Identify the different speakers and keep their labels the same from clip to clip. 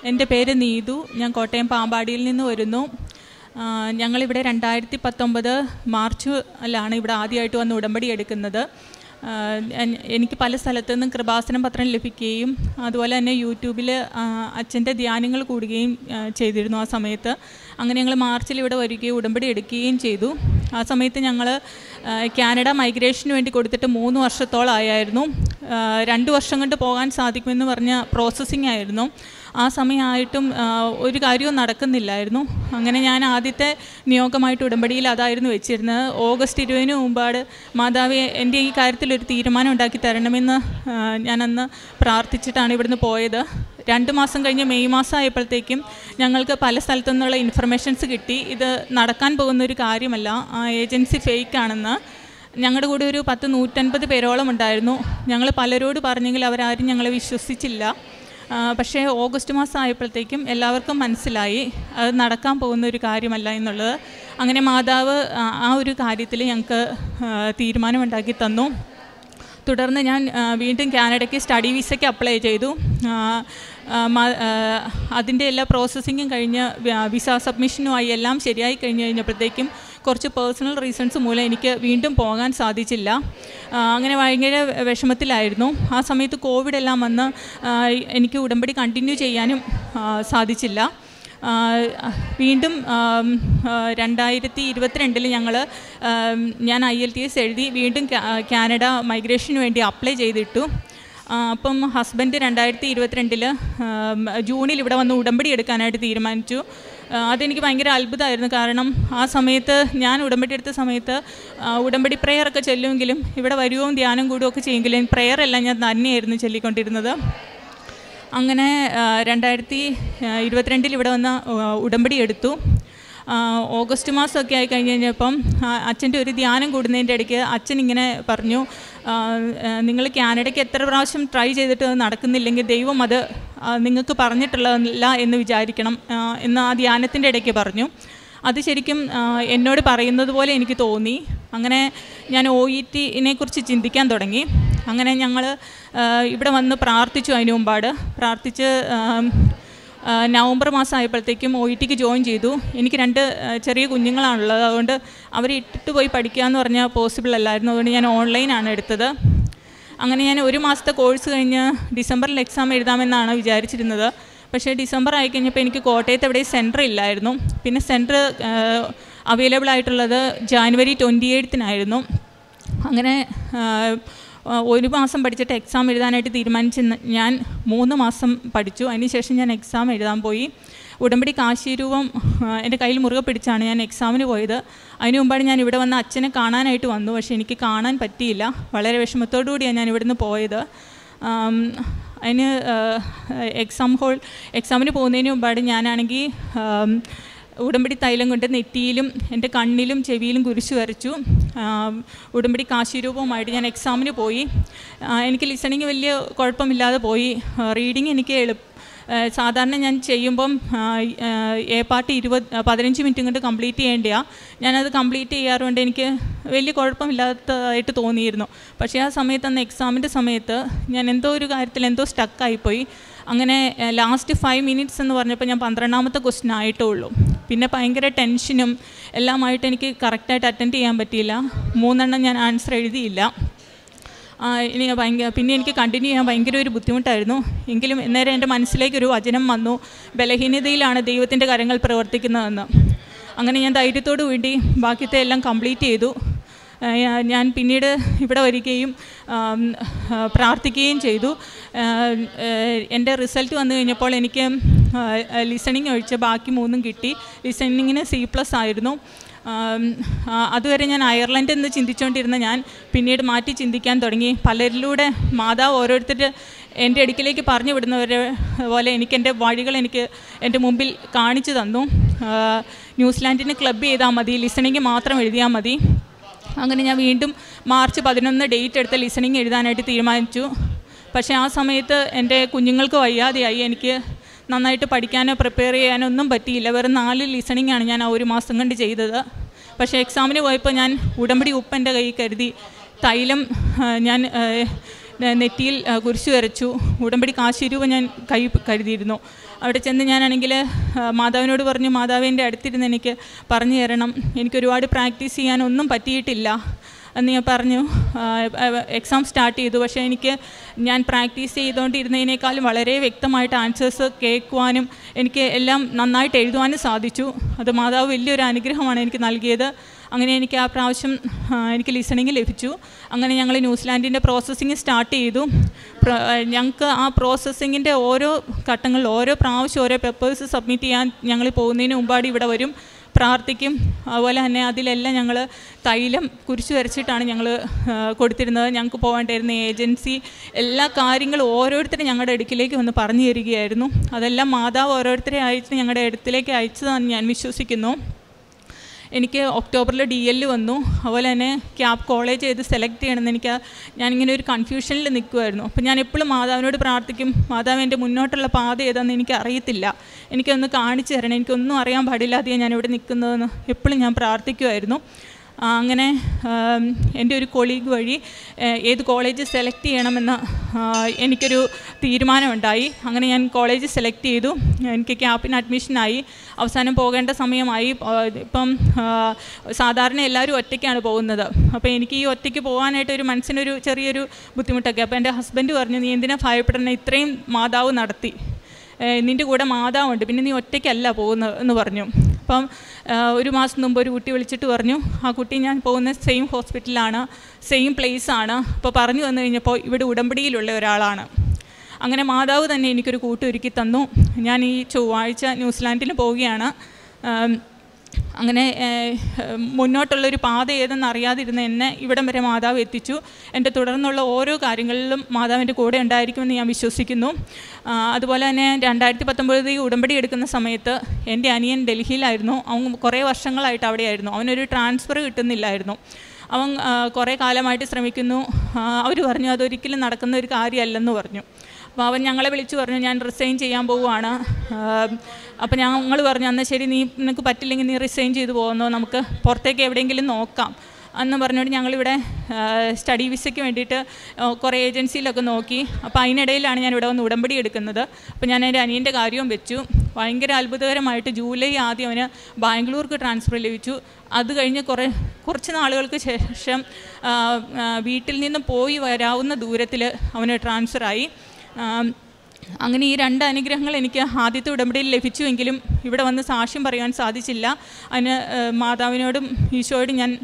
Speaker 1: എൻ്റെ പേര് നീതു. ഞാൻ കോട്ടയം പാമ്പാടിയിൽ നിന്ന് വരുന്നു. ഞങ്ങളിവിടെ 2019 മാർച്ചിലാണ് ഇവിടെ ആദ്യമായിട്ട് വന്ന് ഉടമ്പടി എടുക്കുന്നത്. എനിക്ക് പല സ്ഥലത്തു നിന്നും കൃപാസനം പത്രം ലഭിക്കുകയും അതുപോലെ തന്നെ യൂട്യൂബിൽ അച്ഛൻ്റെ ധ്യാനങ്ങൾ കൂടുകയും ചെയ്തിരുന്നു. ആ സമയത്ത് അങ്ങനെ ഞങ്ങൾ മാർച്ചിൽ ഇവിടെ വരികയും ഉടമ്പടി എടുക്കുകയും ചെയ്തു. ആ സമയത്ത് ഞങ്ങൾ കാനഡ മൈഗ്രേഷന് വേണ്ടി കൊടുത്തിട്ട് 3 വർഷത്തോളമായിരുന്നു. 2 വർഷം കൊണ്ട് പോകാൻ സാധിക്കുമെന്ന് പറഞ്ഞ പ്രോസസ്സിംഗ് ആയിരുന്നു. ആ സമയമായിട്ടും ഒരു കാര്യവും നടക്കുന്നില്ലായിരുന്നു. അങ്ങനെ ഞാൻ ആദ്യത്തെ നിയോഗമായിട്ട് ഉടമ്പടിയിൽ അതായിരുന്നു വെച്ചിരുന്നത്. ഓഗസ്റ്റ് 20 മുമ്പാട് മാതാവേ എൻ്റെ ഈ കാര്യത്തിലൊരു തീരുമാനം ഉണ്ടാക്കി തരണമെന്ന് ഞാനന്ന് പ്രാർത്ഥിച്ചിട്ടാണ് ഇവിടുന്ന് പോയത്. 2 മാസം കഴിഞ്ഞ് മെയ് മാസം ആയപ്പോഴത്തേക്കും ഞങ്ങൾക്ക് പല സ്ഥലത്തു നിന്നുള്ള ഇൻഫർമേഷൻസ് കിട്ടി. ഇത് നടക്കാൻ പോകുന്നൊരു കാര്യമല്ല, ആ ഏജൻസി ഫേക്കാണെന്ന്. ഞങ്ങളുടെ കൂടെ ഒരു 150 പേരോളം ഉണ്ടായിരുന്നു. ഞങ്ങൾ പലരോട് പറഞ്ഞെങ്കിൽ അവരാരും ഞങ്ങളെ വിശ്വസിച്ചില്ല. പക്ഷേ ഓഗസ്റ്റ് മാസം ആയപ്പോഴത്തേക്കും എല്ലാവർക്കും മനസ്സിലായി അത് നടക്കാൻ പോകുന്ന ഒരു കാര്യമല്ല എന്നുള്ളത്. അങ്ങനെ മാതാവ് ആ ഒരു കാര്യത്തിൽ ഞങ്ങൾക്ക് തീരുമാനമുണ്ടാക്കി തന്നു. തുടർന്ന് ഞാൻ വീണ്ടും കാനഡയ്ക്ക് സ്റ്റഡി വിസയ്ക്ക് അപ്ലൈ ചെയ്തു. അതിൻ്റെ എല്ലാ പ്രോസസ്സിങ്ങും കഴിഞ്ഞ് വിസ സബ്മിഷനുമായി എല്ലാം ശരിയായി കഴിഞ്ഞപ്പോഴത്തേക്കും കുറച്ച് പേഴ്സണൽ റീസൺസ് മൂലം എനിക്ക് വീണ്ടും പോകാൻ സാധിച്ചില്ല. അങ്ങനെ ഭയങ്കര വിഷമത്തിലായിരുന്നു. ആ സമയത്ത് കോവിഡ് എല്ലാം വന്ന് എനിക്ക് ഉടമ്പടി കണ്ടിന്യൂ ചെയ്യാനും സാധിച്ചില്ല. വീണ്ടും 2022 ഞാൻ IELTS എഴുതി വീണ്ടും കാനഡ മൈഗ്രേഷന് വേണ്ടി അപ്ലൈ ചെയ്തിട്ടു. അപ്പം ഹസ്ബൻഡ് 2022 ജൂണിൽ ഇവിടെ വന്ന് ഉടമ്പടി എടുക്കാനായിട്ട് തീരുമാനിച്ചു. അതെനിക്ക് ഭയങ്കര അത്ഭുതമായിരുന്നു. കാരണം ആ സമയത്ത് ഞാൻ ഉടമ്പടി എടുത്ത സമയത്ത് ഉടമ്പടി പ്രെയറൊക്കെ ചെല്ലുമെങ്കിലും ഇവിടെ വരുകയും ധ്യാനം കൂടുകയൊക്കെ ചെയ്യുമെങ്കിലും പ്രെയറെല്ലാം ഞാൻ തന്നെയായിരുന്നു ചൊല്ലിക്കൊണ്ടിരുന്നത്. അങ്ങനെ 2022 ഇവിടെ വന്ന് ഉടമ്പടി എടുത്തു. ഓഗസ്റ്റ് മാസമൊക്കെ ആയി കഴിഞ്ഞപ്പം അച്ഛൻ്റെ ഒരു ധ്യാനം കൂടുന്നതിൻ്റെ ഇടയ്ക്ക് അച്ഛൻ ഇങ്ങനെ പറഞ്ഞു, നിങ്ങൾ കാനഡയ്ക്ക് എത്ര പ്രാവശ്യം ട്രൈ ചെയ്തിട്ട് അത് നടക്കുന്നില്ലെങ്കിൽ ദൈവം അത് നിങ്ങൾക്ക് പറഞ്ഞിട്ടുള്ളതല്ല എന്ന് വിചാരിക്കണം എന്ന് ആ ധ്യാനത്തിൻ്റെ ഇടയ്ക്ക് പറഞ്ഞു. അത് ശരിക്കും എന്നോട് പറയുന്നത് പോലെ എനിക്ക് തോന്നി. അങ്ങനെ ഞാൻ OETനെ കുറിച്ച് ചിന്തിക്കാൻ തുടങ്ങി. അങ്ങനെ ഞങ്ങൾ ഇവിടെ വന്ന് പ്രാർത്ഥിച്ചു. അതിന് മുമ്പാട് പ്രാർത്ഥിച്ച് നവംബർ മാസം ആയപ്പോഴത്തേക്കും OETക്ക് ജോയിൻ ചെയ്തു. എനിക്ക് 2 ചെറിയ കുഞ്ഞുങ്ങളാണുള്ളത്. അതുകൊണ്ട് അവരെ ഇട്ടിട്ട് പോയി പഠിക്കുക എന്ന് പറഞ്ഞാൽ പോസിബിൾ അല്ലായിരുന്നു. അതുകൊണ്ട് ഞാൻ ഓൺലൈനാണ് എടുത്തത്. അങ്ങനെ ഞാൻ 1 മാസത്തെ കോഴ്സ് കഴിഞ്ഞ് ഡിസംബറിൽ എക്സാം എഴുതാമെന്നാണ് വിചാരിച്ചിരുന്നത്. പക്ഷേ ഡിസംബർ ആയിക്കഴിഞ്ഞപ്പോൾ എനിക്ക് കോട്ടയത്ത് എവിടെ സെൻറ്റർ ഇല്ലായിരുന്നു. പിന്നെ സെൻറ്റർ അവൈലബിൾ ആയിട്ടുള്ളത് ജാനുവരി 28-നായിരുന്നു. അങ്ങനെ 1 മാസം പഠിച്ചിട്ട് എക്സാം എഴുതാനായിട്ട് തീരുമാനിച്ച് ഞാൻ 3 മാസം പഠിച്ചു. അതിനുശേഷം ഞാൻ എക്സാം എഴുതാൻ പോയി. ഉടമ്പടി കാശീരൂപം എൻ്റെ കയ്യിൽ മുറുകെ പിടിച്ചാണ് ഞാൻ എക്സാമിന് പോയത്. അതിന് മുമ്പാണ് ഞാൻ ഇവിടെ വന്ന് അച്ഛനെ കാണാനായിട്ട് വന്നു. പക്ഷേ എനിക്ക് കാണാൻ പറ്റിയില്ല. വളരെ വിഷമത്തോടു കൂടിയാണ് ഞാൻ ഇവിടുന്ന് പോയത്. അതിന് എക്സാമിന് പോകുന്നതിന് മുമ്പാട് ഞാനാണെങ്കിൽ ഉടമ്പടി തൈലം കൊണ്ട് നെറ്റിയിലും എൻ്റെ കണ്ണിലും ചെവിയിലും കുരിശ് വരച്ചു. ഉടമ്പടി കാശീരൂപവുമായിട്ട് ഞാൻ എക്സാമിന് പോയി. എനിക്ക് ലിസണിങ് വലിയ കുഴപ്പമില്ലാതെ പോയി. റീഡിങ് എനിക്ക് സാധാരണ ഞാൻ ചെയ്യുമ്പം എ പാർട്ട് 15 മിനിറ്റ് കൊണ്ട് കംപ്ലീറ്റ് ചെയ്യേണ്ടതാണ്. ഞാനത് കംപ്ലീറ്റ് ചെയ്യാറുണ്ട്. എനിക്ക് വലിയ കുഴപ്പമില്ലാത്തതായിട്ട് തോന്നിയിരുന്നു. പക്ഷേ ആ സമയത്ത് അന്ന് എക്സാമിൻ്റെ സമയത്ത് ഞാൻ എന്തോ ഒരു കാര്യത്തിൽ എന്തോ സ്റ്റക്കായിപ്പോയി. അങ്ങനെ ലാസ്റ്റ് 5 മിനിറ്റ്സ് എന്ന് പറഞ്ഞപ്പോൾ ഞാൻ 12ാമത്തെ ക്വസ്റ്റ്യൻ ആയിട്ടേ ഉള്ളൂ. പിന്നെ ഭയങ്കര ടെൻഷനും എല്ലാമായിട്ട് എനിക്ക് കറക്റ്റായിട്ട് അറ്റൻഡ് ചെയ്യാൻ പറ്റിയില്ല. 3 എണ്ണം ഞാൻ ആൻസർ എഴുതിയില്ല. പിന്നെ എനിക്ക് കണ്ടിന്യൂ ചെയ്യാൻ ഭയങ്കര ഒരു ബുദ്ധിമുട്ടായിരുന്നു. എങ്കിലും അന്നേരം എൻ്റെ മനസ്സിലേക്കൊരു വചനം വന്നു, ബലഹീനതയിലാണ് ദൈവത്തിൻ്റെ കരങ്ങൾ പ്രവർത്തിക്കുന്നതെന്ന്. അങ്ങനെ ഞാൻ ധൈര്യത്തോടു കൂടി ബാക്കിയത്തെ എല്ലാം കംപ്ലീറ്റ് ചെയ്തു. ഞാൻ പിന്നീട് ഇവിടെ വരികയും പ്രാർത്ഥിക്കുകയും ചെയ്തു. എൻ്റെ റിസൾട്ട് വന്നു കഴിഞ്ഞപ്പോൾ എനിക്ക് ലിസണിങ് ഒഴിച്ച് ബാക്കി 3 കിട്ടി. ലിസണിങ്ങിന് C+ ആയിരുന്നു. അതുവരെ ഞാൻ അയർലൻഡ് എന്ന് ചിന്തിച്ചുകൊണ്ടിരുന്ന ഞാൻ പിന്നീട് മാറ്റി ചിന്തിക്കാൻ തുടങ്ങി. പലരിലൂടെ മാതാവ് ഓരോരുത്തർ എൻ്റെ അടുക്കിലേക്ക് പറഞ്ഞു വിടുന്നവരെ പോലെ എൻ്റെ വഴികൾ എൻ്റെ മുമ്പിൽ കാണിച്ചു തന്നു. ന്യൂസിലാൻഡിന് ക്ലബ് ചെയ്താൽ മതി, ലിസണിങ് മാത്രം എഴുതിയാൽ മതി. അങ്ങനെ ഞാൻ വീണ്ടും മാർച്ച് 11 ഡേറ്റ് എടുത്ത് ലിസണിങ് എഴുതാനായിട്ട് തീരുമാനിച്ചു. പക്ഷേ ആ സമയത്ത് എൻ്റെ കുഞ്ഞുങ്ങൾക്ക് വയ്യാതെയായി. എനിക്ക് നന്നായിട്ട് പഠിക്കാനോ പ്രിപ്പയർ ചെയ്യാനോ ഒന്നും പറ്റിയില്ല. വെറും 4 ലിസണിങ്ങാണ് ഞാൻ ആ 1 മാസം കൊണ്ട് ചെയ്തത്. പക്ഷേ എക്സാമിന് പോയപ്പോൾ ഞാൻ ഉടമ്പടി ഉപ്പ് എൻ്റെ കയ്യിൽ കരുതി. തൈലം ഞാൻ നെറ്റിയിൽ കുരിശു വരച്ചു. ഉടമ്പടി കാശ് രൂപ ഞാൻ കരുതിയിരുന്നു. അവിടെ ചെന്ന് ഞാനാണെങ്കിൽ മാതാവിനോട് പറഞ്ഞു, മാതാവ് എൻ്റെ അടുത്തിരുന്ന് എനിക്ക് പറഞ്ഞു തരണം, എനിക്കൊരുപാട് പ്രാക്ടീസ് ചെയ്യാനൊന്നും പറ്റിയിട്ടില്ല എന്ന് ഞാൻ പറഞ്ഞു. എക്സാം സ്റ്റാർട്ട് ചെയ്തു. പക്ഷേ ഞാൻ പ്രാക്ടീസ് ചെയ്തുകൊണ്ടിരുന്നതിനേക്കാളും വളരെ വ്യക്തമായിട്ട് ആൻസേഴ്സ് കേൾക്കുവാനും എനിക്ക് എല്ലാം നന്നായിട്ട് എഴുതുവാനും സാധിച്ചു. അത് മാതാവ് വലിയൊരു അനുഗ്രഹമാണ് എനിക്ക് നൽകിയത്. അങ്ങനെ എനിക്ക് ആ പ്രാവശ്യം എനിക്ക് ലിസണിങ് ലഭിച്ചു. അങ്ങനെ ഞങ്ങൾ ന്യൂസിലാൻഡിൻ്റെ പ്രോസസ്സിങ് സ്റ്റാർട്ട് ചെയ്തു. ഞങ്ങൾക്ക് ആ പ്രോസസ്സിങ്ങിൻ്റെ ഓരോ ഘട്ടങ്ങളിൽ ഓരോ പ്രാവശ്യം ഓരോ പേപ്പേഴ്സ് സബ്മിറ്റ് ചെയ്യാൻ ഞങ്ങൾ പോകുന്നതിന് മുമ്പാടി ഇവിടെ വരും, പ്രാർത്ഥിക്കും. അതുപോലെ തന്നെ അതിലെല്ലാം ഞങ്ങൾ തൈലം കുരിശു വരച്ചിട്ടാണ് ഞങ്ങൾ കൊടുത്തിരുന്നത്. ഞങ്ങൾക്ക് പോകേണ്ടിയിരുന്ന ഏജൻസി എല്ലാ കാര്യങ്ങളും ഓരോരുത്തരും ഞങ്ങളുടെ അടുക്കിലേക്ക് വന്ന് പറഞ്ഞു തരികയായിരുന്നു. അതെല്ലാം മാതാവ് ഓരോരുത്തരെ അയച്ച് ഞങ്ങളുടെ അടുത്തിലേക്ക് അയച്ചതാണെന്ന് ഞാൻ വിശ്വസിക്കുന്നു. എനിക്ക് ഒക്ടോബറിൽ DL വന്നു. അതുപോലെ തന്നെ ക്യാപ് കോളേജ് ചെയ്ത് സെലക്ട് ചെയ്യണമെന്ന് ഞാനിങ്ങനെ ഒരു കൺഫ്യൂഷനിൽ നിൽക്കുമായിരുന്നു. അപ്പോൾ ഞാൻ എപ്പോഴും മാതാവിനോട് പ്രാർത്ഥിക്കും, മാതാവ് എൻ്റെ മുന്നോട്ടുള്ള പാത ഏതാണെന്ന് എനിക്ക് അറിയത്തില്ല, എനിക്കൊന്ന് കാണിച്ചു തരണം, എനിക്കൊന്നും അറിയാൻ പാടില്ലാതെയാണ് ഞാനിവിടെ നിൽക്കുന്നതെന്ന് എപ്പോഴും ഞാൻ പ്രാർത്ഥിക്കുമായിരുന്നു. അങ്ങനെ എൻ്റെ ഒരു കൊളീഗ് വഴി ഏത് കോളേജ് സെലക്ട് ചെയ്യണമെന്ന് എനിക്കൊരു തീരുമാനമുണ്ടായി. അങ്ങനെ ഞാൻ കോളേജ് സെലക്ട് ചെയ്തു. എനിക്ക് ക്യാപ്പിന് അഡ്മിഷനായി. അവസാനം പോകേണ്ട സമയമായി. ഇപ്പം സാധാരണ എല്ലാവരും ഒറ്റയ്ക്കാണ് പോകുന്നത്. അപ്പോൾ എനിക്ക് ഈ ഒറ്റയ്ക്ക് പോകാനായിട്ട് ഒരു മനസ്സിനൊരു ചെറിയൊരു ബുദ്ധിമുട്ടൊക്കെ. അപ്പോൾ എൻ്റെ ഹസ്ബൻഡ് പറഞ്ഞു, നീ എന്തിനാ ഭയപ്പെടണം, ഇത്രയും മാതാവ് നടത്തി, നിൻ്റെ കൂടെ മാതാവുണ്ട്, പിന്നെ നീ ഒറ്റയ്ക്കല്ല പോകുന്നത് എന്ന് പറഞ്ഞു. അപ്പം ഒരു മാസം മുമ്പ് ഒരു കുട്ടി വിളിച്ചിട്ട് പറഞ്ഞു, ആ കുട്ടി ഞാൻ പോകുന്ന സെയിം ഹോസ്പിറ്റലാണ്, സെയിം പ്ലേസാണ്. അപ്പോൾ പറഞ്ഞു വന്നു കഴിഞ്ഞപ്പോൾ ഇവിടെ ഉടമ്പടിയിലുള്ള ഒരാളാണ്. അങ്ങനെ മാതാവ് തന്നെ എനിക്കൊരു കൂട്ടൊരുക്കി തന്നു. ഞാൻ ഈ ചൊവ്വാഴ്ച ന്യൂസിലാൻഡിൽ പോവുകയാണ്. അങ്ങനെ മുന്നോട്ടുള്ളൊരു പാത ഏതെന്ന് അറിയാതിരുന്ന എന്നെ ഇവിടം വരെ മാതാവ് എത്തിച്ചു. എൻ്റെ തുടർന്നുള്ള ഓരോ കാര്യങ്ങളിലും മാതാവിൻ്റെ കൂടെ ഉണ്ടായിരിക്കുമെന്ന് ഞാൻ വിശ്വസിക്കുന്നു. അതുപോലെ തന്നെ 2019 ഉടമ്പടി എടുക്കുന്ന സമയത്ത് എൻ്റെ അനിയൻ ഡൽഹിയിലായിരുന്നു. അവൻ കുറേ വർഷങ്ങളായിട്ട് അവിടെയായിരുന്നു. അവനൊരു ട്രാൻസ്ഫർ കിട്ടുന്നില്ലായിരുന്നു. അവൻ കുറേ കാലമായിട്ട് ശ്രമിക്കുന്നു. അവർ പറഞ്ഞു അതൊരിക്കലും നടക്കുന്ന ഒരു കാര്യമല്ലെന്ന് പറഞ്ഞു. അപ്പോൾ അവൻ ഞങ്ങളെ വിളിച്ചു പറഞ്ഞു, ഞാൻ റിസൈൻ ചെയ്യാൻ പോവുകയാണ്. അപ്പോൾ ഞങ്ങൾ പറഞ്ഞു, എന്നാൽ ശരി, നിനക്ക് പറ്റില്ലെങ്കിൽ നീ റിസൈൻ ചെയ്ത് പോകുന്നോ, നമുക്ക് പുറത്തേക്ക് എവിടെയെങ്കിലും നോക്കാം എന്ന് പറഞ്ഞുകൊണ്ട് ഞങ്ങളിവിടെ സ്റ്റഡി വിസയ്ക്ക് വേണ്ടിയിട്ട് കുറേ ഏജൻസിയിലൊക്കെ നോക്കി. അപ്പോൾ അതിനിടയിലാണ് ഞാൻ ഇവിടെ വന്ന് ഉടമ്പടി എടുക്കുന്നത്. അപ്പോൾ ഞാൻ എൻ്റെ അനിയൻ്റെ കാര്യവും വെച്ചു. ഭയങ്കര അത്ഭുതകരമായിട്ട് ജൂലൈ ആദ്യം അവന് ബാംഗ്ലൂർക്ക് ട്രാൻസ്ഫർ ലഭിച്ചു. അത് കഴിഞ്ഞ് കുറച്ച് നാളുകൾക്ക് ശേഷം വീട്ടിൽ നിന്ന് പോയി വരാവുന്ന ദൂരത്തിൽ അവന് ട്രാൻസ്ഫറായി. അങ്ങനെ ഈ 2 അനുഗ്രഹങ്ങൾ എനിക്ക് ആദ്യത്തെ ഉടമ്പടിയിൽ ലഭിച്ചുവെങ്കിലും ഇവിടെ വന്ന് സാക്ഷ്യം പറയാൻ സാധിച്ചില്ല. അതിന് മാതാവിനോടും ഈശോയോടും ഞാൻ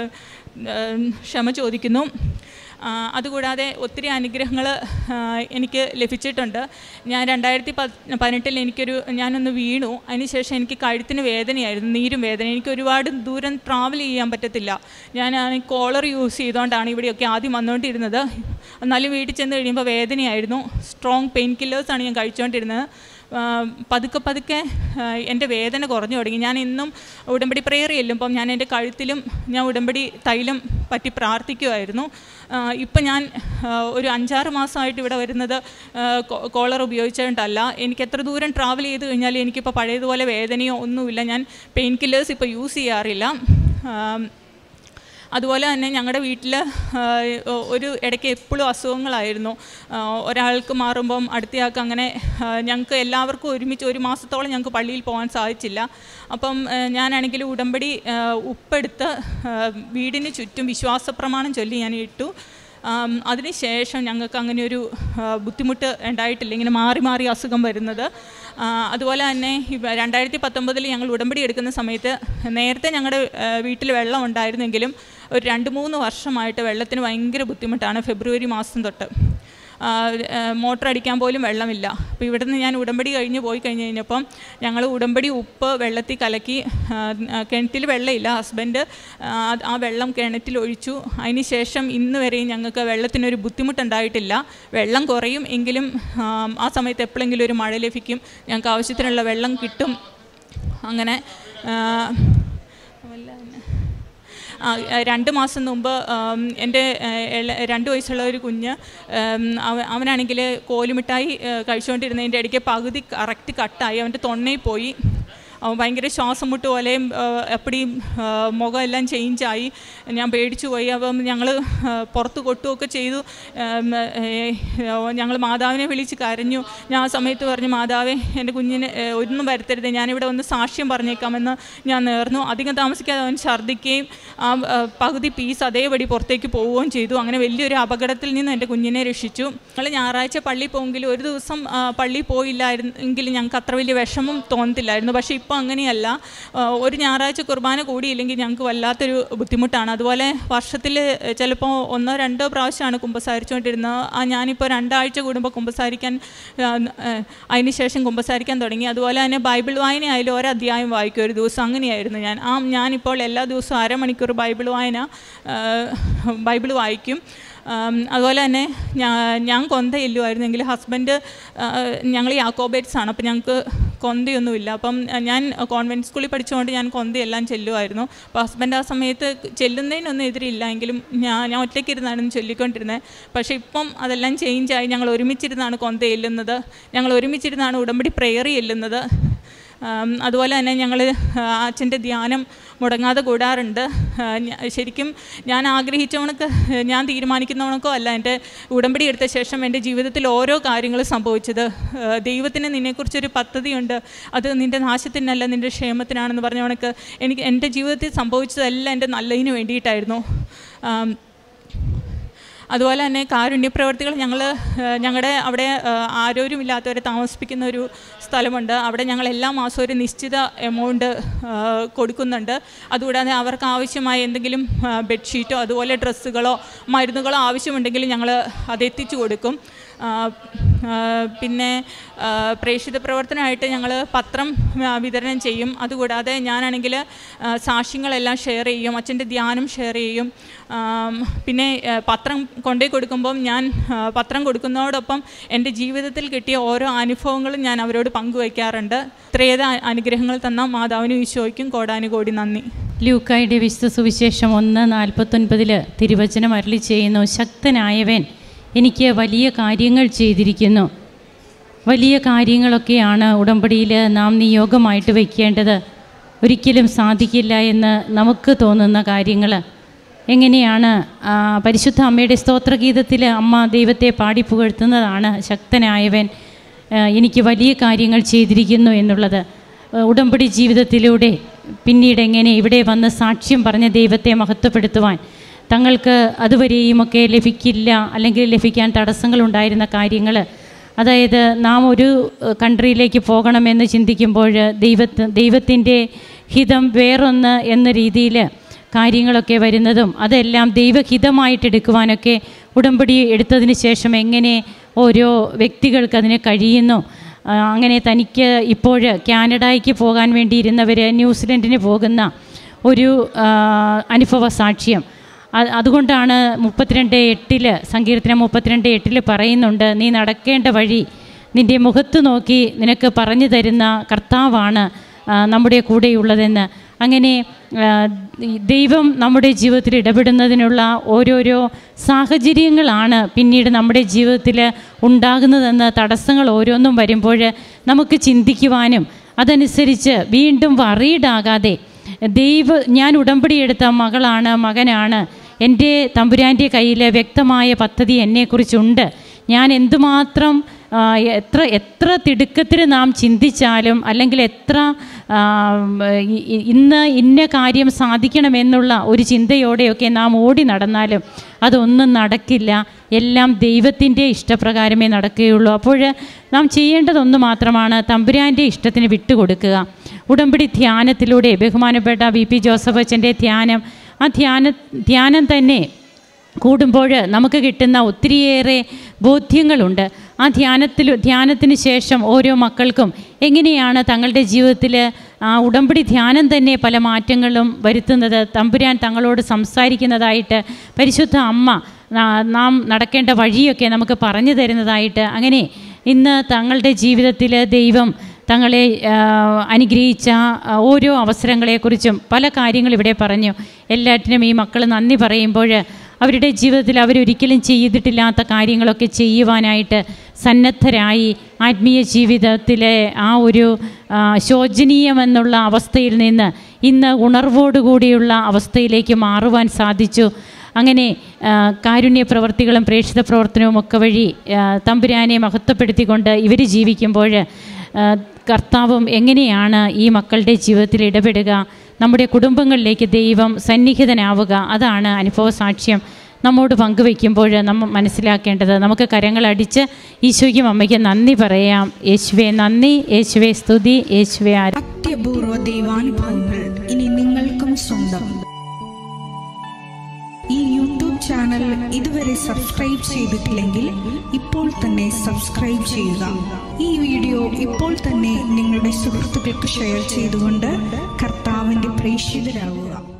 Speaker 1: ക്ഷമ ചോദിക്കുന്നു. അതുകൂടാതെ ഒത്തിരി അനുഗ്രഹങ്ങൾ എനിക്ക് ലഭിച്ചിട്ടുണ്ട്. ഞാൻ 2018 ഞാനൊന്ന് വീണു. അതിനുശേഷം എനിക്ക് കഴുത്തിന് വേദനയായിരുന്നു, നീരും വേദന. എനിക്ക് ഒരുപാട് ദൂരം ട്രാവൽ ചെയ്യാൻ പറ്റത്തില്ല. ഞാൻ കോളർ യൂസ് ചെയ്തുകൊണ്ടാണ് ഇവിടെയൊക്കെ ആദ്യം വന്നുകൊണ്ടിരുന്നത്. എന്നാലും വീട്ടിൽ ചെന്ന് കഴിയുമ്പോൾ വേദനയായിരുന്നു. സ്ട്രോങ് പെയിൻ കില്ലേഴ്സാണ് ഞാൻ കഴിച്ചുകൊണ്ടിരുന്നത്. പതുക്കെ എൻ്റെ വേദന കുറഞ്ഞു തുടങ്ങി. ഞാൻ ഇന്നും ഉടമ്പടി പ്രെയർ ചെല്ലുമ്പം ഞാൻ എൻ്റെ കഴുത്തിലും ഞാൻ ഉടമ്പടി തൈലം പറ്റി പ്രാർത്ഥിക്കുമായിരുന്നു. ഇപ്പം ഞാൻ ഒരു 5-6 മാസമായിട്ട് ഇവിടെ വരുന്നത് കോളർ ഉപയോഗിച്ചുകൊണ്ടല്ല. എനിക്ക് എത്ര ദൂരം ട്രാവൽ ചെയ്ത് കഴിഞ്ഞാൽ എനിക്കിപ്പോൾ പഴയതുപോലെ വേദനയോ ഒന്നുമില്ല. ഞാൻ പെയിൻ കില്ലേഴ്സ് ഇപ്പോൾ യൂസ് ചെയ്യാറില്ല. അതുപോലെ തന്നെ ഞങ്ങളുടെ വീട്ടിൽ ഒരു ഇടയ്ക്ക് എപ്പോഴും അസുഖങ്ങളായിരുന്നു. ഒരാൾക്ക് മാറുമ്പം അടുത്തയാൾക്ക് അങ്ങനെ ഞങ്ങൾക്ക് എല്ലാവർക്കും ഒരുമിച്ച് 1 മാസത്തോളം ഞങ്ങൾക്ക് പള്ളിയിൽ പോകാൻ സാധിച്ചില്ല. അപ്പം ഞാനാണെങ്കിൽ ഉടമ്പടി ഉപ്പെടുത്ത് വീടിന് ചുറ്റും വിശ്വാസപ്രമാണം ചൊല്ലി ഞാൻ ഇട്ടു. അതിനുശേഷം ഞങ്ങൾക്ക് അങ്ങനെ ഒരു ബുദ്ധിമുട്ട് ഉണ്ടായിട്ടില്ല, ഇങ്ങനെ മാറി മാറി അസുഖം വരുന്നത്. അതുപോലെ തന്നെ 2019 ഞങ്ങൾ ഉടമ്പടി എടുക്കുന്ന സമയത്ത് നേരത്തെ ഞങ്ങളുടെ വീട്ടിൽ വെള്ളം ഉണ്ടായിരുന്നെങ്കിലും ഒരു 2-3 വർഷമായിട്ട് വെള്ളത്തിന് ഭയങ്കര ബുദ്ധിമുട്ടാണ്. ഫെബ്രുവരി മാസം തൊട്ട് മോട്ടർ അടിക്കാൻ പോലും വെള്ളമില്ല. അപ്പോൾ ഇവിടെ നിന്ന് ഞാൻ ഉടമ്പടി പോയി കഴിഞ്ഞപ്പം ഞങ്ങൾ ഉടമ്പടി ഉപ്പ് വെള്ളത്തിൽ കലക്കി, കിണറ്റിൽ വെള്ളമില്ല, ഹസ്ബൻഡ് ആ വെള്ളം കിണറ്റിൽ ഒഴിച്ചു. അതിന് ശേഷം ഇന്ന് വരെയും ഞങ്ങൾക്ക് വെള്ളത്തിനൊരു ബുദ്ധിമുട്ടുണ്ടായിട്ടില്ല. വെള്ളം കുറയും എങ്കിലും ആ സമയത്ത് എപ്പോഴെങ്കിലും ഒരു മഴ ലഭിക്കും, ഞങ്ങൾക്ക് ആവശ്യത്തിനുള്ള വെള്ളം കിട്ടും. അങ്ങനെ 2 മാസം മുമ്പ് എൻ്റെ 2 വയസ്സുള്ള ഒരു കുഞ്ഞ്, അവനാണെങ്കിൽ കോലുമിഠായി കഴിച്ചുകൊണ്ടിരുന്നതിൻ്റെ ഇടയ്ക്ക് പകുതി കറക്റ്റ് കട്ടായി അവൻ്റെ തൊണ്ടയിൽ പോയി. ഭയങ്കര ശ്വാസം മുട്ട് പോലെയും എപ്പോഴും മുഖം എല്ലാം ചേഞ്ചായി. ഞാൻ പേടിച്ചു പോയി. അപ്പം ഞങ്ങൾ പുറത്ത് കൊട്ടുകയൊക്കെ ചെയ്തു. ഞങ്ങൾ മാതാവിനെ വിളിച്ച് കരഞ്ഞു. ഞാൻ ആ സമയത്ത് പറഞ്ഞു, മാതാവേ എൻ്റെ കുഞ്ഞിനെ ഒന്നും വരുത്തരുത്, ഞാനിവിടെ ഒന്ന് സാക്ഷ്യം പറഞ്ഞേക്കാമെന്ന് ഞാൻ നേർന്നു. അധികം താമസിക്കാതെ അവൻ ഛർദ്ദിക്കുകയും ആ പകുതി പീസ് അതേപടി പുറത്തേക്ക് പോവുകയും ചെയ്തു. അങ്ങനെ വലിയൊരു അപകടത്തിൽ നിന്ന് എൻ്റെ കുഞ്ഞിനെ രക്ഷിച്ചു. ഞങ്ങൾ ഞായറാഴ്ച പള്ളിയിൽ പോകുമെങ്കിലും ഒരു ദിവസം പള്ളിയിൽ പോയില്ലായിരുന്നെങ്കിൽ ഞങ്ങൾക്ക് അത്ര വലിയ വിഷമം തോന്നത്തില്ലായിരുന്നു. പക്ഷേ ഇപ്പോൾ അങ്ങനെയല്ല. ഒരു ഞായറാഴ്ച കുർബാന കൂടിയില്ലെങ്കിൽ ഞങ്ങൾക്ക് വല്ലാത്തൊരു ബുദ്ധിമുട്ടാണ്. അതുപോലെ വർഷത്തിൽ ചിലപ്പോൾ 1-2 പ്രാവശ്യമാണ് കുമ്പസാരിച്ചുകൊണ്ടിരുന്നത്. ഞാനിപ്പോൾ 2 ആഴ്ച കൂടുമ്പോൾ കുമ്പസാരിക്കാൻ, അതിന് ശേഷം കുമ്പസാരിക്കാൻ തുടങ്ങി. അതുപോലെ തന്നെ ബൈബിൾ വായനയായാലും ഒരധ്യായം വായിക്കും ഒരു ദിവസം. അങ്ങനെയായിരുന്നു ഞാനിപ്പോൾ എല്ലാ ദിവസവും അരമണിക്കൂർ ബൈബിൾ വായിക്കും. അതുപോലെ തന്നെ ഞാൻ കൊന്ത ഇല്ലുമായിരുന്നെങ്കിൽ ഹസ്ബൻഡ്, ഞങ്ങൾ യാക്കോബേറ്റ്സാണ്, അപ്പം ഞങ്ങൾക്ക് കൊന്തയൊന്നുമില്ല. അപ്പം ഞാൻ കോൺവെൻറ്റ് സ്കൂളിൽ പഠിച്ചുകൊണ്ട് ഞാൻ കൊന്തയെല്ലാം ചെല്ലുമായിരുന്നു. അപ്പോൾ ഹസ്ബൻഡ് ആ സമയത്ത് ചെല്ലുന്നതിനൊന്നും എതിരില്ല, എങ്കിലും ഞാൻ ഒറ്റയ്ക്കിരുന്നാണ് ചൊല്ലിക്കൊണ്ടിരുന്നത്. പക്ഷേ ഇപ്പം അതെല്ലാം ചേഞ്ചായി. ഞങ്ങൾ ഒരുമിച്ചിരുന്നാണ് കൊന്ത ചെല്ലുന്നത്, ഞങ്ങൾ ഒരുമിച്ചിരുന്നാണ് ഉടമ്പടി പ്രെയർ ചെല്ലുന്നത്. അതുപോലെ തന്നെ ഞങ്ങൾ അച്ഛൻ്റെ ധ്യാനം മുടങ്ങാതെ കൂടാറുണ്ട്. ശരിക്കും ഞാൻ ആഗ്രഹിച്ചവണക്ക്, ഞാൻ തീരുമാനിക്കുന്നവണക്കോ അല്ല എൻ്റെ ഉടമ്പടി എടുത്ത ശേഷം എൻ്റെ ജീവിതത്തിൽ ഓരോ കാര്യങ്ങൾ സംഭവിച്ചത്. ദൈവത്തിന് നിന്നെക്കുറിച്ചൊരു പദ്ധതിയുണ്ട്, അത് നിൻ്റെ നാശത്തിനല്ല നിൻ്റെ ക്ഷേമത്തിനാണെന്ന് പറഞ്ഞവണക്ക് എൻ്റെ ജീവിതത്തിൽ സംഭവിച്ചതെല്ലാം എൻ്റെ നല്ലതിന് വേണ്ടിയിട്ടായിരുന്നു. അതുപോലെ തന്നെ കാരുണ്യപ്രവർത്തികൾ ഞങ്ങളുടെ അവിടെ ആരോരുമില്ലാത്തവരെ താമസിപ്പിക്കുന്ന ഒരു സ്ഥലമുണ്ട്. അവിടെ ഞങ്ങൾ എല്ലാ മാസവും ഒരു നിശ്ചിത എമൗണ്ട് കൊടുക്കുന്നുണ്ട്. അതുകൂടാതെ അവർക്ക് ആവശ്യമായ എന്തെങ്കിലും ബെഡ്ഷീറ്റോ അതുപോലെ ഡ്രസ്സുകളോ മരുന്നുകളോ ആവശ്യമുണ്ടെങ്കിൽ ഞങ്ങൾ അതെത്തിച്ചു കൊടുക്കും. പിന്നെ പ്രേക്ഷിത പ്രവർത്തനമായിട്ട് ഞങ്ങൾ പത്രം വിതരണം ചെയ്യും. അതുകൂടാതെ ഞാനാണെങ്കിൽ സാക്ഷ്യങ്ങളെല്ലാം ഷെയർ ചെയ്യും, അച്ഛൻ്റെ ധ്യാനം ഷെയർ ചെയ്യും. പിന്നെ പത്രം കൊണ്ടുപോയി കൊടുക്കുമ്പം ഞാൻ പത്രം കൊടുക്കുന്നതോടൊപ്പം എൻ്റെ ജീവിതത്തിൽ കിട്ടിയ ഓരോ അനുഭവങ്ങളും ഞാൻ അവരോട് പങ്കുവയ്ക്കാറുണ്ട്. ഇത്രയേറെ അനുഗ്രഹങ്ങൾ തന്ന മാതാവിനും ഈശോയ്ക്കും കോടാനുകോടി നന്ദി.
Speaker 2: ലൂക്കായുടെ വിശുദ്ധ സുവിശേഷം 1:49 തിരുവചനം അരുളി ചെയ്യുന്നു, ശക്തനായവൻ എനിക്ക് വലിയ കാര്യങ്ങൾ ചെയ്തിരിക്കുന്നു. വലിയ കാര്യങ്ങളൊക്കെയാണ് ഉടമ്പടിയിൽ നാം നിയോഗമായിട്ട് വയ്ക്കേണ്ടത്. ഒരിക്കലും സാധിക്കില്ല എന്ന് നമുക്ക് തോന്നുന്ന കാര്യങ്ങൾ എങ്ങനെയാണ്? പരിശുദ്ധ അമ്മയുടെ സ്തോത്രഗീതത്തിൽ അമ്മ ദൈവത്തെ പാടിപ്പുകഴ്ത്തുന്നതാണ് ശക്തനായവൻ എനിക്ക് വലിയ കാര്യങ്ങൾ ചെയ്തിരിക്കുന്നു എന്നുള്ളത്. ഉടമ്പടി ജീവിതത്തിലൂടെ പിന്നീട് എങ്ങനെ ഇവിടെ വന്ന് സാക്ഷ്യം പറഞ്ഞ ദൈവത്തെ മഹത്വപ്പെടുത്തുവാൻ തങ്ങൾക്ക് അതുവരെയുമൊക്കെ ലഭിക്കില്ല, അല്ലെങ്കിൽ ലഭിക്കാൻ തടസ്സങ്ങളുണ്ടായിരുന്ന കാര്യങ്ങൾ, അതായത് നാം ഒരു കൺട്രിയിലേക്ക് പോകണമെന്ന് ചിന്തിക്കുമ്പോൾ ദൈവത്തിൻ്റെ ഹിതം വേറൊന്ന് എന്ന രീതിയിൽ കാര്യങ്ങളൊക്കെ വരുന്നതും അതെല്ലാം ദൈവഹിതമായിട്ടെടുക്കുവാനൊക്കെ ഉടമ്പടി എടുത്തതിന് ശേഷം എങ്ങനെ ഓരോ വ്യക്തികൾക്ക് അതിന് കഴിയുന്നു. അങ്ങനെ തനിക്ക് ഇപ്പോൾ കാനഡയ്ക്ക് പോകാൻ വേണ്ടിയിരുന്നവർ ന്യൂസിലൻഡിന് പോകുന്ന ഒരു അനുഭവ സാക്ഷ്യം. അതുകൊണ്ടാണ് 32:8 സങ്കീർത്തനം 32:8 പറയുന്നുണ്ട്, നീ നടക്കേണ്ട വഴി നിൻ്റെ മുഖത്ത് നോക്കി നിനക്ക് പറഞ്ഞു തരുന്ന കർത്താവാണ് നമ്മുടെ കൂടെയുള്ളതെന്ന്. അങ്ങനെ ദൈവം നമ്മുടെ ജീവിതത്തിൽ ഇടപെടുന്നതിനുള്ള ഓരോരോ സാഹചര്യങ്ങളാണ് പിന്നീട് നമ്മുടെ ജീവിതത്തിൽ ഉണ്ടാകുന്നതെന്ന്. തടസ്സങ്ങൾ ഓരോന്നും വരുമ്പോൾ നമുക്ക് ചിന്തിക്കുവാനും അതനുസരിച്ച് വീണ്ടും വറീഡാകാതെ ഞാൻ ഉടമ്പടിയെടുത്ത മകനാണ്, എൻ്റെ തമ്പുരാൻ്റെ കയ്യിൽ വ്യക്തമായ പദ്ധതി എന്നെക്കുറിച്ചുണ്ട്, ഞാൻ എന്തുമാത്രം എത്ര തിടുക്കത്തിൽ നാം ചിന്തിച്ചാലും അല്ലെങ്കിൽ എത്ര ഇന്ന കാര്യം സാധിക്കണമെന്നുള്ള ഒരു ചിന്തയോടെയൊക്കെ നാം ഓടി നടന്നാലും അതൊന്നും നടക്കില്ല. എല്ലാം ദൈവത്തിൻ്റെ ഇഷ്ടപ്രകാരമേ നടക്കുകയുള്ളൂ. അപ്പോൾ നാം ചെയ്യേണ്ടതൊന്നു മാത്രമാണ് തമ്പുരാൻ്റെ ഇഷ്ടത്തിന് വിട്ടുകൊടുക്കുക. ഉടമ്പടി ധ്യാനത്തിലൂടെ ബഹുമാനപ്പെട്ട VP ജോസഫ് അച്ഛൻ്റെ ധ്യാനം, ആ ധ്യാനം തന്നെ കൂടുമ്പോൾ നമുക്ക് കിട്ടുന്ന ഒത്തിരിയേറെ ബോധ്യങ്ങളുണ്ട്. ആ ധ്യാനത്തിന് ശേഷം ഓരോ മക്കൾക്കും എങ്ങനെയാണ് തങ്ങളുടെ ജീവിതത്തിൽ ആ ഉടമ്പടി ധ്യാനം തന്നെ പല മാറ്റങ്ങളും വരുത്തുന്നത്, തമ്പുരാൻ തങ്ങളോട് സംസാരിക്കുന്നതായിട്ട് പരിശുദ്ധ അമ്മ നാം നടക്കേണ്ട വഴിയൊക്കെ നമുക്ക് പറഞ്ഞു തരുന്നതായിട്ട്, അങ്ങനെ ഇന്ന് തങ്ങളുടെ ജീവിതത്തിൽ ദൈവം തങ്ങളെ അനുഗ്രഹിച്ച ഓരോ അവസരങ്ങളെക്കുറിച്ചും പല കാര്യങ്ങൾ ഇവിടെ പറഞ്ഞു. എല്ലാറ്റിനും ഈ മക്കൾ നന്ദി പറയുമ്പോൾ അവരുടെ ജീവിതത്തിൽ അവരൊരിക്കലും ചെയ്തിട്ടില്ലാത്ത കാര്യങ്ങളൊക്കെ ചെയ്യുവാനായിട്ട് സന്നദ്ധരായി ആത്മീയ ജീവിതത്തിലെ ആ ഒരു ശോചനീയമെന്നുള്ള അവസ്ഥയിൽ നിന്ന് ഇന്ന് ഉണർവോടുകൂടിയുള്ള അവസ്ഥയിലേക്ക് മാറുവാൻ സാധിച്ചു. അങ്ങനെ കാരുണ്യ പ്രവർത്തികളും പ്രേക്ഷിത പ്രവർത്തനവും ഒക്കെ വഴി തമ്പുരാനെ മഹത്വപ്പെടുത്തിക്കൊണ്ട് ഇവർ ജീവിക്കുമ്പോൾ കർത്താവും എങ്ങനെയാണ് ഈ മക്കളുടെ ജീവിതത്തിൽ ഇടപെടുക, നമ്മുടെ കുടുംബങ്ങളിലേക്ക് ദൈവം സന്നിഹിതനാവുക, അതാണ് അനുഭവ സാക്ഷ്യം നമ്മോട് പങ്കുവയ്ക്കുമ്പോൾ നമ്മൾ മനസ്സിലാക്കേണ്ടത്. നമുക്ക് കരങ്ങളടിച്ച് ഈശോയ്ക്കും അമ്മയ്ക്കും നന്ദി പറയാം. യേശുവേ നന്ദി, യേശുവേ സ്തുതി, യേശുവേ
Speaker 3: അത്യപൂർവ ദൈവാനുഭവങ്ങൾ ഇനി നിങ്ങൾക്കും സ്വന്തം. ഈ യൂട്യൂബ് ചാനൽ ഇതുവരെ സബ്സ്ക്രൈബ് ചെയ്തിട്ടില്ലെങ്കിൽ ഇപ്പോൾ തന്നെ സബ്സ്ക്രൈബ് ചെയ്യുക. ഈ വീഡിയോ ഇപ്പോൾ തന്നെ നിങ്ങളുടെ സുഹൃത്തുക്കൾക്ക് ഷെയർ ചെയ്തുകൊണ്ട് കർത്താവിൻ്റെ പ്രേക്ഷിതരാകുക.